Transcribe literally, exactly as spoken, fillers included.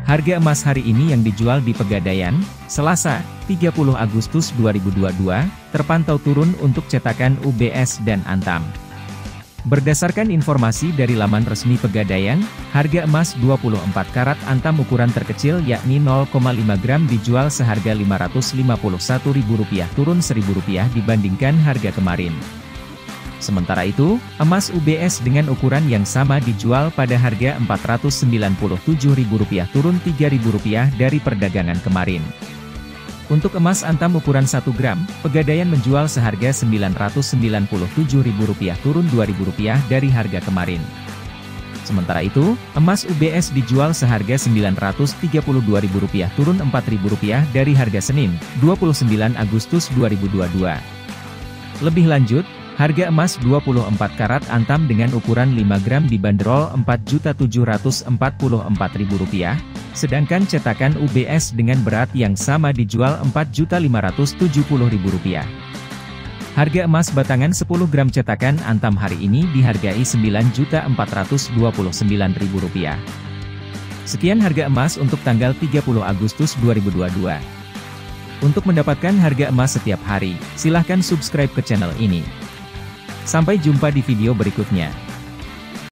Harga emas hari ini yang dijual di Pegadaian, Selasa, tiga puluh Agustus dua ribu dua puluh dua, terpantau turun untuk cetakan U B S dan Antam. Berdasarkan informasi dari laman resmi Pegadaian, harga emas dua puluh empat karat Antam ukuran terkecil yakni nol koma lima gram dijual seharga lima ratus lima puluh satu ribu rupiah, turun seribu rupiah dibandingkan harga kemarin. Sementara itu, emas U B S dengan ukuran yang sama dijual pada harga empat ratus sembilan puluh tujuh ribu rupiah, turun tiga ribu rupiah dari perdagangan kemarin. Untuk emas Antam ukuran satu gram, Pegadaian menjual seharga sembilan ratus sembilan puluh tujuh ribu rupiah, turun dua ribu rupiah dari harga kemarin. Sementara itu, emas U B S dijual seharga sembilan ratus tiga puluh dua ribu rupiah, turun empat ribu rupiah dari harga Senin, dua puluh sembilan Agustus dua ribu dua puluh dua. Lebih lanjut, harga emas dua puluh empat karat Antam dengan ukuran lima gram dibanderol empat juta tujuh ratus empat puluh empat ribu rupiah, sedangkan cetakan U B S dengan berat yang sama dijual empat juta lima ratus tujuh puluh ribu rupiah. Harga emas batangan sepuluh gram cetakan Antam hari ini dihargai sembilan juta empat ratus dua puluh sembilan ribu rupiah. Sekian harga emas untuk tanggal tiga puluh Agustus dua ribu dua puluh dua. Untuk mendapatkan harga emas setiap hari, silahkan subscribe ke channel ini. Sampai jumpa di video berikutnya.